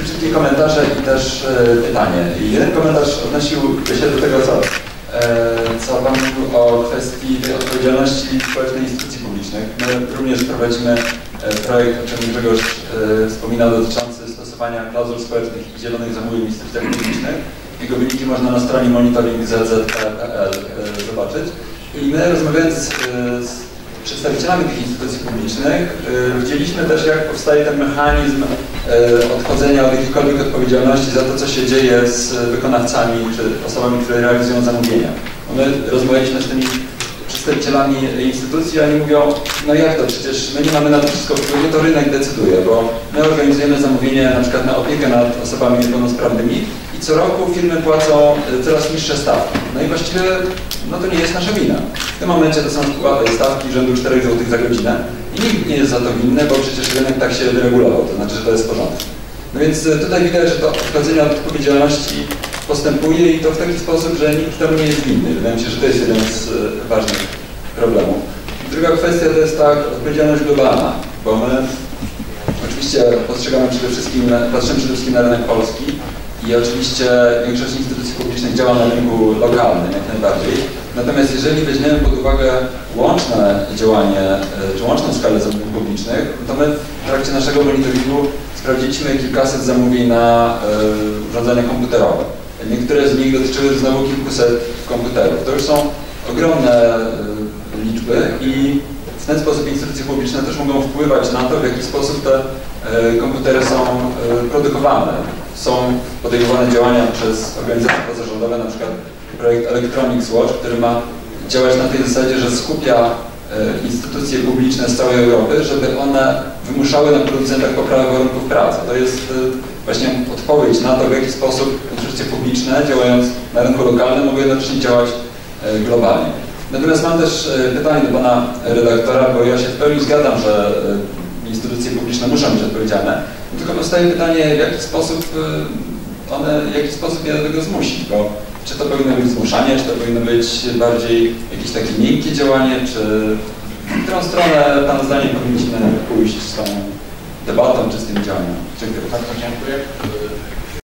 krótkie komentarze i też pytanie. Jeden komentarz odnosił się do tego, co Pan mówił o kwestii tej odpowiedzialności społecznej instytucji publicznych. My również prowadzimy projekt, o czym Grzegorz wspominał, dotyczący stosowania klauzul społecznych i zielonych zamówień w instytucjach publicznych. Jego wyniki można na stronie monitoring.zz.pl zobaczyć. I my, rozmawiając z przedstawicielami tych instytucji publicznych, widzieliśmy też, jak powstaje ten mechanizm odchodzenia od jakiejkolwiek odpowiedzialności za to, co się dzieje z wykonawcami czy osobami, które realizują zamówienia. My rozmawialiśmy z tymi przedstawicielami instytucji, oni mówią, no jak to, przecież my nie mamy na to wszystko wpływu, to rynek decyduje, bo my organizujemy zamówienie na przykład na opiekę nad osobami niepełnosprawnymi i co roku firmy płacą coraz niższe stawki. No i właściwie no to nie jest nasza wina. W tym momencie to są stawki rzędu 4 zł za godzinę i nikt nie jest za to winny, bo przecież rynek tak się wyregulował, to znaczy, że to jest w porządku. No więc tutaj widać, że to odchodzenie od odpowiedzialności postępuje i to w taki sposób, że nikt temu nie jest winny. Wydaje mi się, że to jest jeden z ważnych problemów. Druga kwestia to jest odpowiedzialność globalna, bo my oczywiście patrzymy przede wszystkim na rynek polski i oczywiście większość instytucji publicznych działa na rynku lokalnym jak najbardziej. Natomiast jeżeli weźmiemy pod uwagę łączne działanie, czy łączną skalę zamówień publicznych, to my w trakcie naszego monitoringu sprawdziliśmy kilkaset zamówień na urządzenia komputerowe. Niektóre z nich dotyczyły znowu kilkuset komputerów. To już są ogromne liczby i w ten sposób instytucje publiczne też mogą wpływać na to, w jaki sposób te komputery są produkowane. Są podejmowane działania przez organizacje pozarządowe, na przykład projekt Electronics Watch, który ma działać na tej zasadzie, że skupia instytucje publiczne z całej Europy, żeby one wymuszały na producentach poprawę warunków pracy. To jest właśnie odpowiedź na to, w jaki sposób instytucje publiczne, działając na rynku lokalnym, mogą jednocześnie działać globalnie. Natomiast mam też pytanie do Pana redaktora, bo ja się w pełni zgadzam, że instytucje publiczne muszą być odpowiedzialne, tylko powstaje pytanie, w jaki sposób je do tego zmusić, bo czy to powinno być zmuszanie, czy to powinno być bardziej jakieś takie miękkie działanie, czy w którą stronę Pana zdaniem powinniśmy pójść z tą debatą, czy z tym działaniem? Dziękuję. Bardzo dziękuję.